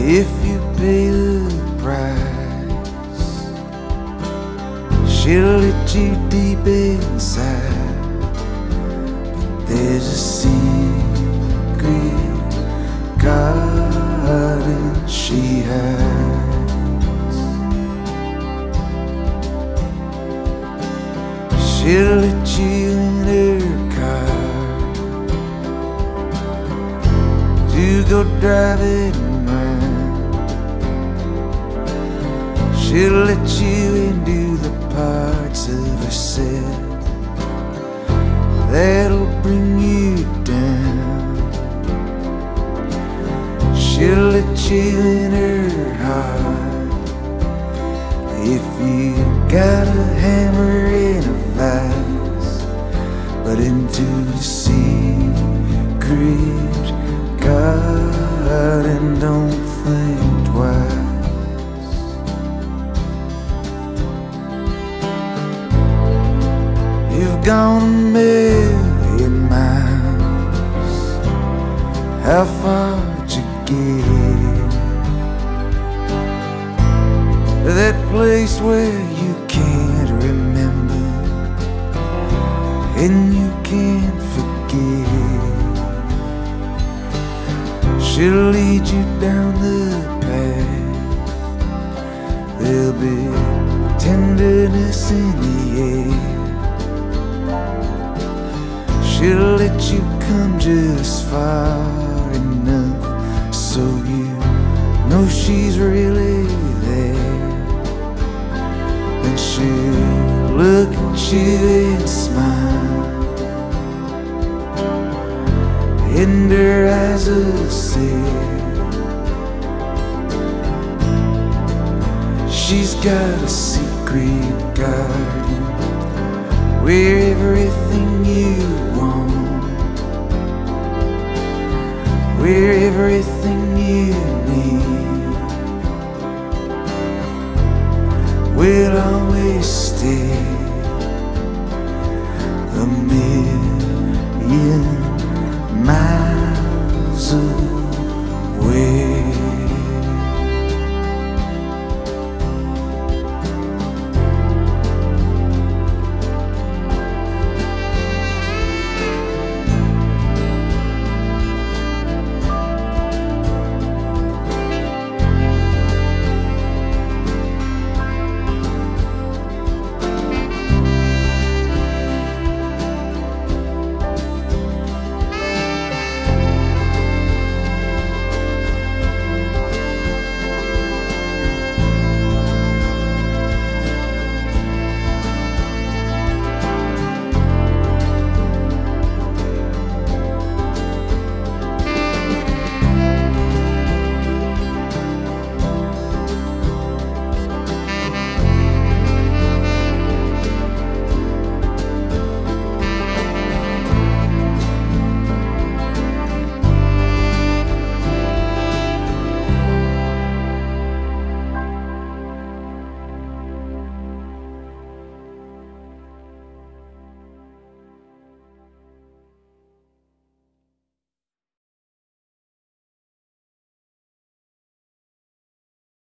If you pay the price, she'll let you deep inside. But there's a secret garden she hides. She'll let you in her car to go driving around. She'll let you into the parts of herself that'll bring you down. She'll let you in her heart if you got a hammer and a vise, but into the secret garden, don't think twice. You've gone a million miles. How far'd you get? That place where you can't remember and you can't forget. She'll lead you down the path. There'll be tenderness in the air. She'll let you come just far enough so you know she's really there. Then she'll look at you and smile, and her eyes will say she's got a secret garden where everything you want, where everything you need